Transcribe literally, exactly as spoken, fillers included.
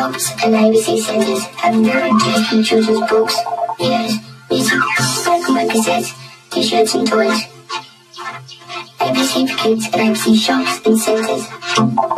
shops and A B C centres have no interest in children's books, videos, music, spoken word cassettes, t-shirts and toys. A B C for kids and A B C shops and centres.